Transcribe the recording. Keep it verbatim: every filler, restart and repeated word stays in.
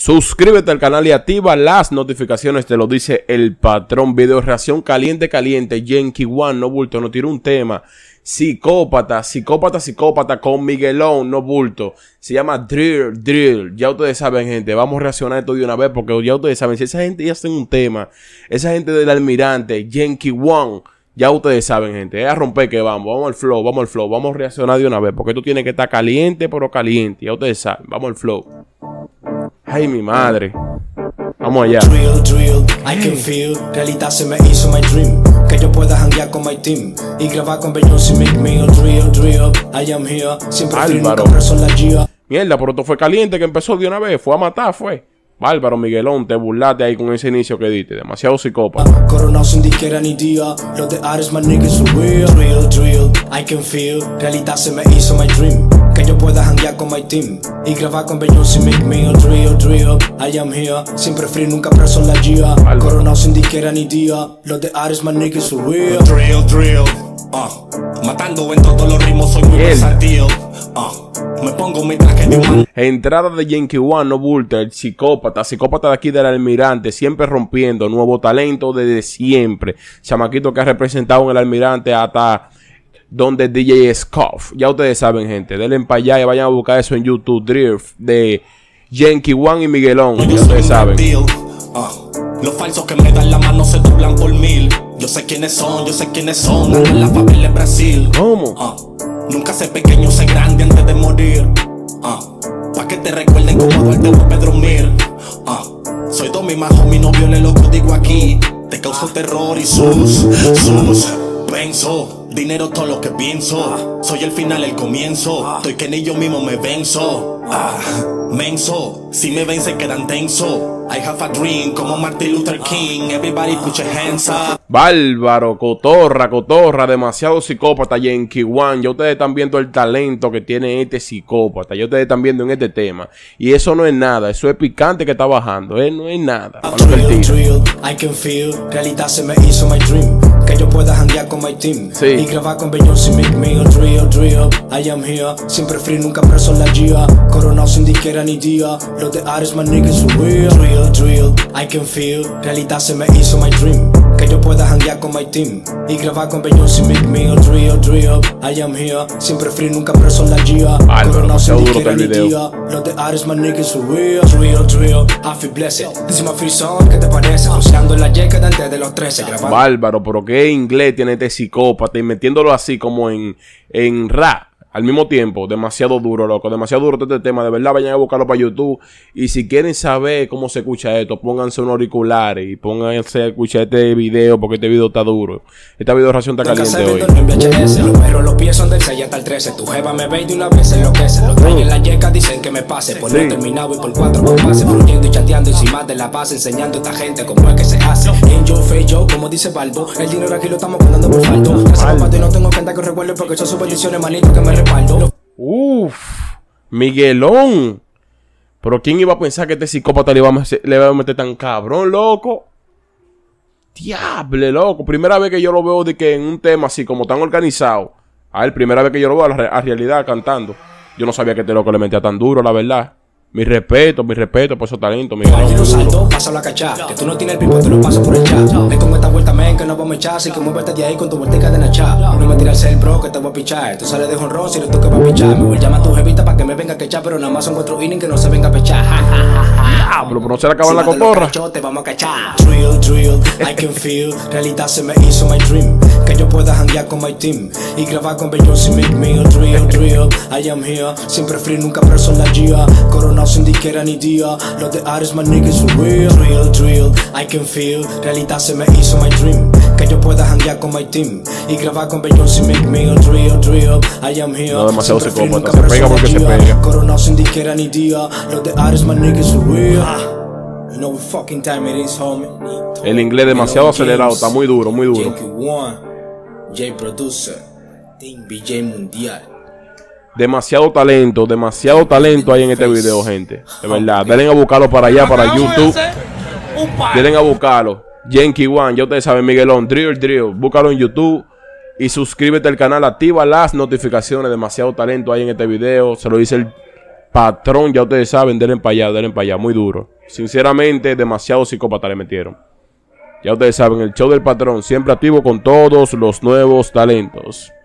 Suscríbete al canal y activa las notificaciones, te lo dice el patrón. Video reacción caliente, caliente. Yankee One, no bulto, no tiró un tema. Psicópata, psicópata, psicópata con Miguelón, no bulto. Se llama Drill, Drill. Ya ustedes saben, gente. Vamos a reaccionar esto de una vez porque ya ustedes saben. Si esa gente ya hace un tema, esa gente del Almirante, Yankee One, ya ustedes saben, gente. Es a romper que vamos. Vamos al flow, vamos al flow. Vamos a reaccionar de una vez porque esto tiene que estar caliente, pero caliente. Ya ustedes saben. Vamos al flow. Ay, mi madre. Vamos allá. Drill, drill, I can feel. Realidad se me hizo my dream. Que yo pueda janguear con my team y grabar con Beyoncé y Meek Mill. Drill, drill, I am here. Siempre fui nunca preso en la G. Mierda, pero esto fue caliente que empezó de una vez. Fue a matar, fue. Bárbaro, Miguelón, te burlaste ahí con ese inicio que diste. Demasiado psicópata. Coronado sin disquera ni día. Los de Ares, my niggas for real. Drill, drill, I can feel. Realidad se me hizo my dream. Que yo pueda janguear con my team y grabar con Beyoncé y Meek Mill. Drill, drill, I am here. Siempre free, nunca preso en la G. Coronado sin disquera ni día. Los de Ares, my niggas for real. Drill, drill, uh. matando en todos los ritmos, soy muy versátil. Uh. Me pongo mi traje de un... Entrada de Yankee One, no bulta, el psicópata, psicópata de aquí del Almirante, siempre rompiendo, nuevo talento desde siempre. Chamaquito que ha representado en el Almirante hasta donde D J Scoff. Ya ustedes saben, gente, denle para allá y vayan a buscar eso en YouTube. Drift de Yankee One y Miguelón, ya ustedes saben. Uh, los falsos que me dan la mano se doblan por mil. Yo sé quiénes son, yo sé quiénes son. En la favela en Brasil. ¿Cómo? Uh, Nunca sé pequeño, sé grande antes de morir. Uh, pa' que te recuerden como Duarte o Pedro Mir. Uh, soy Domi Majo, mi novio le loco, digo aquí. Te causo terror y sus, sus. Penso, dinero todo lo que pienso. Soy el final, el comienzo. Estoy que ni yo mismo me venzo. Uh, menso, si me ven se quedan tenso. I have a dream como Martin Luther King. Everybody put your hands up. Bárbaro, cotorra, cotorra, demasiado psicópata Yankee One. Ya ustedes están viendo el talento que tiene este psicópata. Ya ustedes están viendo en este tema. Y eso no es nada, eso es picante que está bajando. Eh, no es nada. Drill, drill, I can feel. Realidad se me hizo my dream. Que yo pueda janguear con my team sí. y grabar con Beyoncé y Meek Mill. Drill, drill, I am here. Siempre free, nunca preso en la G. Coronado sin disquera ni día. Los de Ares, my niggas for real. Drill, drill, I can feel. Realidad se me hizo my dream. Que yo pueda janguear con my team y grabar con Beyoncé y Meek Mill. Drill, drill, I am here. Siempre free, nunca preso en la G. Coronado sin disquera ni día. Los de Ares, my niggas for real. Drill, drill, I feel blessed. This is my free song, ¿qué te parece? Cruceando la Y antes de los trece. Grabando. Bárbaro, pero qué inglés tiene este psicópata y metiéndolo así como en, en rap. Al mismo tiempo, demasiado duro, loco. Demasiado duro este tema. De verdad, vayan a buscarlo para YouTube. Y si quieren saber cómo se escucha esto, pónganse unos auriculares y pónganse a escuchar este video porque este video está duro. Esta video reacción está caliente hoy. Los perros, los pies son del seis hasta el trece. Tu jeva me ve y de una vez enloquece. Los traen en la yeca, dicen que me pase. Por sí. No terminado y por cuatro pases. Fluyendo y chateando encima de la paz. Enseñando a esta gente cómo es que se hace. En yo, fe yo, como dice Balbo. El dinero aquí lo estamos contando por faldo. Gracias papá, y no tengo gente que recuerde porque son sus bendiciones, manito, que me respaldo. Uff, Miguelón. Pero ¿quién iba a pensar que este psicópata le iba a meter, le iba a meter tan cabrón, loco? Diable, loco. Primera vez que yo lo veo de que en un tema así como tan organizado. A ver, primera vez que yo lo veo a la a realidad cantando. Yo no sabía que este loco le metía tan duro, la verdad. Mi respeto, mi respeto por esos talentos, Miguelón. Yo salto, paso la cachá. Que tú no tienes el pipo, te lo paso por el chat. Ven con esta vuelta, men, que no vamos a echar. Así que muévete de ahí con tu vuelta y cadena chat. No me tiras el bro, que te voy a pichar. Tú sales de jonrón si no toca para pichar. Me voy a llamar a tu jevita para que me venga a quechar. Pero nada más son cuatro innings que no se venga a pechar. Ah, pero no se le acaban la cotorra. Te vamos a cachar. Drill, drill, I can feel. Realidad se me hizo my dream. Que yo pueda janguear con my team y grabar con Beyoncé y Meek Mill. Drill, drill, I am here. Siempre free, nunca preso en la G. Coronado sin disquera ni día. Los de Ares, my niggas for real. Drill, drill, I can feel. Realidad se me hizo my dream. Que yo pueda janguear con my team y grabar con Beyoncé y Meek Mill. Drill, drill, I am here. No, demasiado psicópata. Se pega porque se pega. Coronado sin disquera ni día. Los de Ares, my niggas for real. You know what fucking time it is, homie. El inglés demasiado acelerado, está muy duro, muy duro. Yankee One, J Producer, B J Mundial. Demasiado talento, demasiado talento hay en este video, gente. De verdad, denle a buscarlo para allá, para YouTube. Denle a buscarlo. Yankee One, ya ustedes saben, Miguelón, Drill, Drill. Búscalo en YouTube y suscríbete al canal, activa las notificaciones. Demasiado talento hay en este video. Se lo dice el Patrón, ya ustedes saben, denle para allá, denle para allá, muy duro. Sinceramente, demasiado psicópata le metieron. Ya ustedes saben, el show del Patrón, siempre activo con todos los nuevos talentos.